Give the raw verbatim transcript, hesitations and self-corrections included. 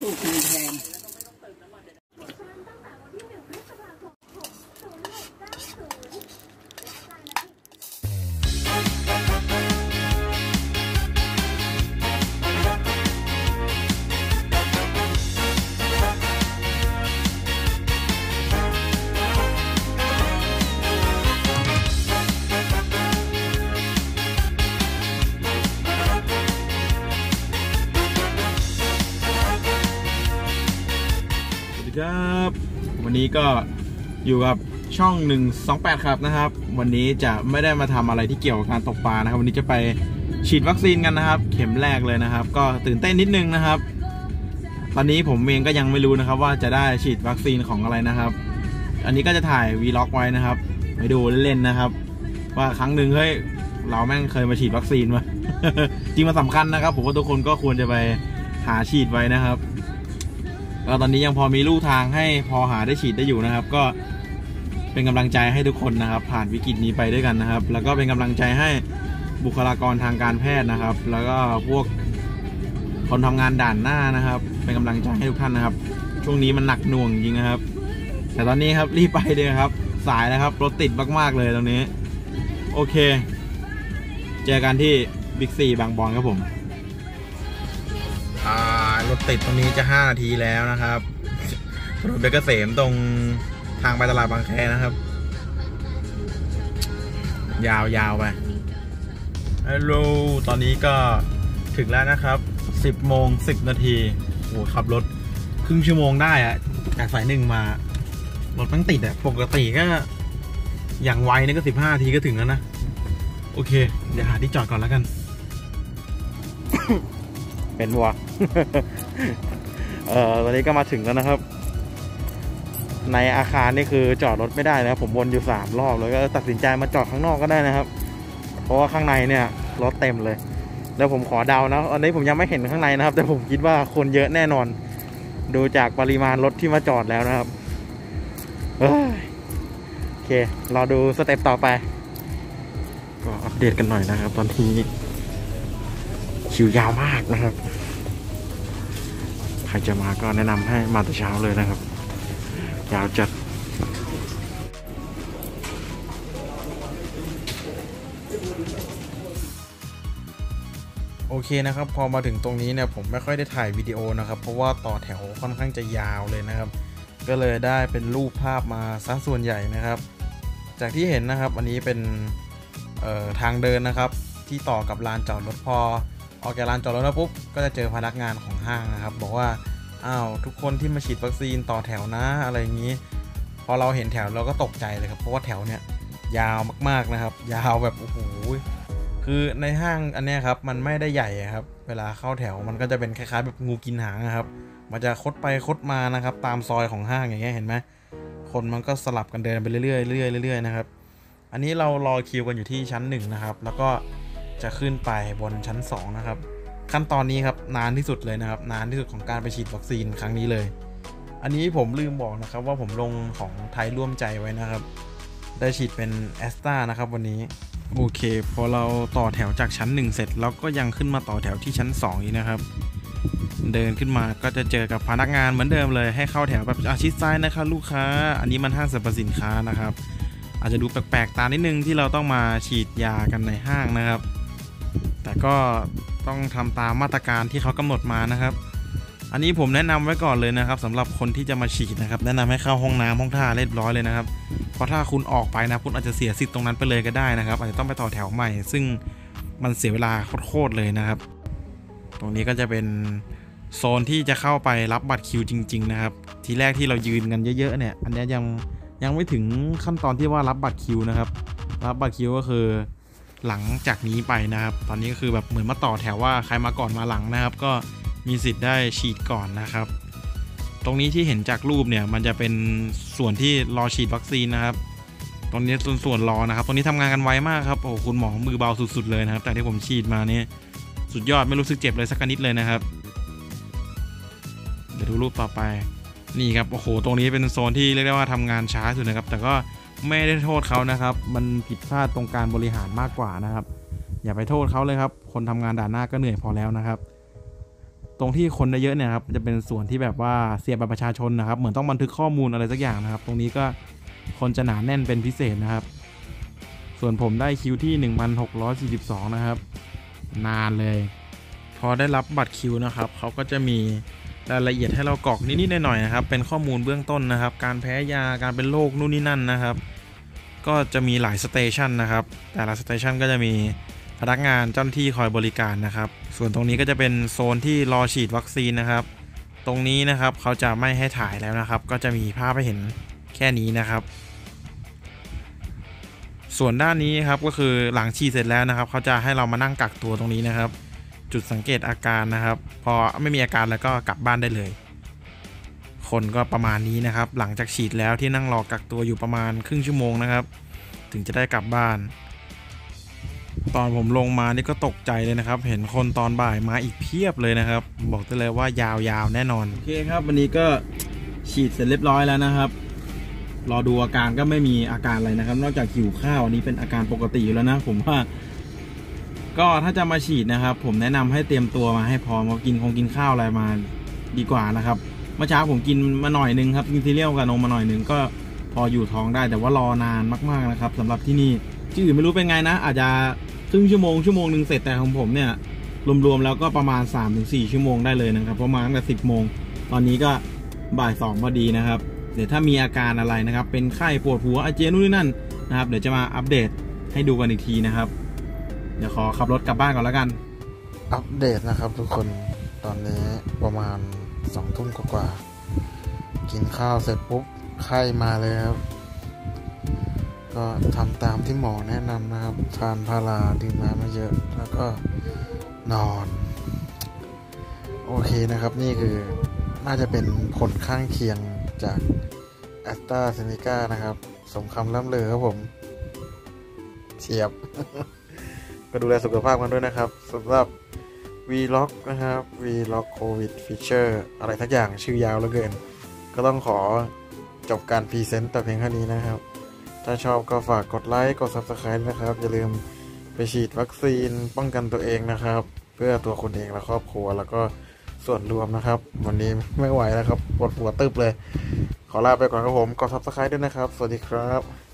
ตู้คืนแทนครับวันนี้ก็อยู่กับช่องหนึ่งสองแปดครับนะครับวันนี้จะไม่ได้มาทำอะไรที่เกี่ยวกับการตกปลานะครับวันนี้จะไปฉีดวัคซีนกันนะครับเข็มแรกเลยนะครับก็ตื่นเต้นนิดนึงนะครับตอนนี้ผมเองก็ยังไม่รู้นะครับว่าจะได้ฉีดวัคซีนของอะไรนะครับอันนี้ก็จะถ่ายวีล็อกไว้นะครับไปดูเล่นๆนะครับว่าครั้งหนึ่งเฮ้ยเราแม่งเคยมาฉีดวัคซีนมา จริงมันสำคัญนะครับผมว่าทุกคนก็ควรจะไปหาฉีดไว้นะครับก็ตอนนี้ยังพอมีลู่ทางให้พอหาได้ฉีดได้อยู่นะครับก็เป็นกำลังใจให้ทุกคนนะครับผ่านวิกฤตนี้ไปด้วยกันนะครับแล้วก็เป็นกำลังใจให้บุคลากรทางการแพทย์นะครับแล้วก็พวกคนทำงานด่านหน้านะครับเป็นกำลังใจให้ทุกท่านนะครับช่วงนี้มันหนักหน่วงจริงนะครับแต่ตอนนี้ครับรีบไปเลยครับสายแล้วครับรถติดมากๆเลยตรงนี้โอเคเจอกันที่บิ๊กซีบางบอนครับผมรถติดตรงนี้จะห้านาทีแล้วนะครับรถเบเกษมตรงทางไปตลาดบางแคนะครับยาวๆไปฮัลโหลตอนนี้ก็ถึงแล้วนะครับสิบโมงสิบนาทีโอ้ขับรถครึ่งชั่วโมงได้อะจากสายหนึ่งมารถมันติดอะปกติก็อย่างไวนี่ก็สิบห้านาทีก็ถึงแล้วนะโอเคเดี๋ยวหาที่จอดก่อนแล้วกัน เป็นวัว เอ่อตอนนี้ก็มาถึงแล้วนะครับในอาคารนี่คือจอดรถไม่ได้นะผมวนอยู่สามรอบแล้วก็ตัดสินใจมาจอดข้างนอกก็ได้นะครับเพราะว่าข้างในเนี่ยรถเต็มเลยแล้วผมขอเดานะอันนี้ผมยังไม่เห็นข้างในนะครับแต่ผมคิดว่าคนเยอะแน่นอนดูจากปริมาณรถที่มาจอดแล้วนะครับโอเครอดูสเต็ปต่อไปก็อัปเดตกันหน่อยนะครับตอนนี้คิวยาวมากนะครับใครจะมาก็แนะนำให้มาแต่เช้าเลยนะครับยาวจัดโอเคนะครับพอมาถึงตรงนี้เนี่ยผมไม่ค่อยได้ถ่ายวิดีโอนะครับเพราะว่าต่อแถวค่อนข้างจะยาวเลยนะครับก็เลยได้เป็นรูปภาพมาซะส่วนใหญ่นะครับจากที่เห็นนะครับอันนี้เป็นทางเดินนะครับที่ต่อกับลานจอดรถพอออกจากลานจอดรถแล้วปุ๊บก็จะเจอพนักงานของห้างนะครับบอกว่าอ้าวทุกคนที่มาฉีดวัคซีนต่อแถวนะอะไรอย่างนี้พอเราเห็นแถวเราก็ตกใจเลยครับเพราะว่าแถวเนี่ยยาวมากๆนะครับยาวแบบโอ้โหคือในห้างอันนี้ครับมันไม่ได้ใหญ่ครับเวลาเข้าแถวมันก็จะเป็นคล้ายๆแบบงูกินหางนะครับมันจะคดไปคดมานะครับตามซอยของห้างอย่างเงี้ยเห็นไหมคนมันก็สลับกันเดินไปเรื่อยๆเรื่อยๆเรื่อยๆนะครับอันนี้เรารอคิวกันอยู่ที่ชั้นหนึ่งนะครับแล้วก็จะขึ้นไปบนชั้นสองนะครับขั้นตอนนี้ครับนานที่สุดเลยนะครับนานที่สุดของการไปฉีดวัคซีนครั้งนี้เลยอันนี้ผมลืมบอกนะครับว่าผมลงของไทยร่วมใจไว้นะครับได้ฉีดเป็นแอสตรานะครับวันนี้โอเคพอเราต่อแถวจากชั้นหนึ่งเสร็จแล้วก็ยังขึ้นมาต่อแถวที่ชั้นสองอีกนะครับเดินขึ้นมาก็จะเจอกับพนักงานเหมือนเดิมเลยให้เข้าแถวแบบชิดซ้ายนะครับลูกค้าอันนี้มันห้างสรรพสินค้านะครับอาจจะดูแปลกๆตานิดนึงที่เราต้องมาฉีดยากันในห้างนะครับแต่ก็ต้องทำตามมาตรการที่เขากำหนดมานะครับอันนี้ผมแนะนำไว้ก่อนเลยนะครับสำหรับคนที่จะมาฉีดนะครับแนะนำให้เข้าห้องน้ำห้องท่าเรียบร้อยเลยนะครับเพราะถ้าคุณออกไปนะคุณอาจจะเสียสิทธิ์ตรงนั้นไปเลยก็ได้นะครับอาจจะต้องไปต่อแถวใหม่ซึ่งมันเสียเวลาโคตรเลยนะครับตรงนี้ก็จะเป็นโซนที่จะเข้าไปรับบัตรคิวจริงๆนะครับทีแรกที่เรายืนกันเยอะๆเนี่ยอันนี้ยังยังไม่ถึงขั้นตอนที่ว่ารับบัตรคิวนะครับรับบัตรคิวก็คือหลังจากนี้ไปนะครับตอนนี้ก็คือแบบเหมือนมาต่อแถวว่าใครมาก่อนมาหลังนะครับก็มีสิทธิ์ได้ฉีดก่อนนะครับตรงนี้ที่เห็นจากรูปเนี่ยมันจะเป็นส่วนที่รอฉีดวัคซีนนะครับตรงนี้ส่วนส่วนรอนะครับตรงนี้ทำงานกันไวมากครับโอ้คุณหมอมือเบาสุดๆเลยนะครับแต่ที่ผมฉีดมาเนี่ยสุดยอดไม่รู้สึกเจ็บเลยสักนิดเลยนะครับเดี๋ยวดูรูปต่อไปนี่ครับโอ้โหตรงนี้เป็นโซนที่เรียกได้ว่าทำงานช้าสุดนะครับแต่ก็ไม่ได้โทษเขานะครับมันผิดพลาดตรงการบริหารมากกว่านะครับอย่าไปโทษเขาเลยครับคนทำงานด่านหน้าก็เหนื่อยพอแล้วนะครับตรงที่คนเยอะเนี่ยครับจะเป็นส่วนที่แบบว่าเสียบบัตรประชาชนนะครับเหมือนต้องบันทึกข้อมูลอะไรสักอย่างนะครับตรงนี้ก็คนจะหนาแน่นเป็นพิเศษนะครับส่วนผมได้คิวที่ หนึ่งพันหกร้อยสี่สิบสอง นะครับนานเลยพอได้รับบัตรคิวนะครับเขาก็จะมีรายละเอียดให้เรากรอกนิดๆหน่อยๆนะครับเป็นข้อมูลเบื้องต้นนะครับการแพ้ยาการเป็นโรคนู่นนี่นั่นนะครับก็จะมีหลายสเตชันนะครับแต่ละสเตชันก็จะมีพนักงานเจ้าหน้าที่คอยบริการนะครับส่วนตรงนี้ก็จะเป็นโซนที่รอฉีดวัคซีนนะครับตรงนี้นะครับเขาจะไม่ให้ถ่ายแล้วนะครับก็จะมีภาพให้เห็นแค่นี้นะครับส่วนด้านนี้ครับก็คือหลังฉีดเสร็จแล้วนะครับเขาจะให้เรามานั่งกักตัวตรงนี้นะครับจุดสังเกตอาการนะครับพอไม่มีอาการแล้วก็กลับบ้านได้เลยคนก็ประมาณนี้นะครับหลังจากฉีดแล้วที่นั่งรอกักตัวอยู่ประมาณครึ่งชั่วโมงนะครับถึงจะได้กลับบ้านตอนผมลงมานี่ก็ตกใจเลยนะครับเห็นคนตอนบ่ายมาอีกเพียบเลยนะครับบอกได้เลยว่ายาวๆแน่นอนโอเคครับวันนี้ก็ฉีดเสร็จเรียบร้อยแล้วนะครับรอดูอาการก็ไม่มีอาการอะไรนะครับนอกจากหิวข้าวอันนี้เป็นอาการปกติอยู่แล้วนะผมว่าก็ถ้าจะมาฉีดนะครับผมแนะนำให้เตรียมตัวมาให้พร้อมกินคงกินข้าวอะไรมาดีกว่านะครับเมื่อเช้าผมกินมาหน่อยนึงครับกินซีเรียลกับนมมาหน่อยนึงก็พออยู่ท้องได้แต่ว่ารอนานมากๆนะครับสำหรับที่นี่ที่อื่นไม่รู้เป็นไงนะอาจจะครึ่งชั่วโมงชั่วโมงหนึ่งเสร็จแต่ของผมเนี่ยรวมๆแล้วก็ประมาณ สามถึงสี่ ชั่วโมงได้เลยนะครับประมาณตั้งแต่สิบโมงตอนนี้ก็บ่ายสองพอดีนะครับเดี๋ยวถ้ามีอาการอะไรนะครับเป็นไข้ปวดหัวอาเจียนนู่นนี่นั่นนะครับเดี๋ยวจะมาอัปเดตให้ดูกันอีกทีนะครับเดี๋ยวขอขับรถกลับบ้านก่อนแล้วกันอัปเดตนะครับทุกคนตอนนี้ประมาณสองทุ่มกว่ากินข้าวเสร็จปุ๊บไข้มาเลยครับก็ทำตามที่หมอแนะนำนะครับทานพาราดื่มน้ำมาเยอะแล้วก็นอนโอเคนะครับนี่คือน่าจะเป็นผลข้างเคียงจากแอสตราเซเนกานะครับสมคำล่ำลือครับผมเฉียบ ก็ดูแลสุขภาพกันด้วยนะครับสำหรับ Vlog นะครับ Vlog Covid Feature อะไรทักอย่างชื่อยาวเหลือเกินก็ต้องขอจบการพรีเซนต์แต่เพียงแค่นี้นะครับถ้าชอบก็ฝากกดไลค์กด ซับสไครบ์ นะครับอย่าลืมไปฉีดวัคซีนป้องกันตัวเองนะครับเพื่อตัวคุณเองและครอบครัวแล้วก็ส่วนรวมนะครับวันนี้ไม่ไหวแล้วครับปวดหัวตึบเลยขอลาไปก่อนครับผมกด ซับสไครบ์ ด้วยนะครับสวัสดีครับ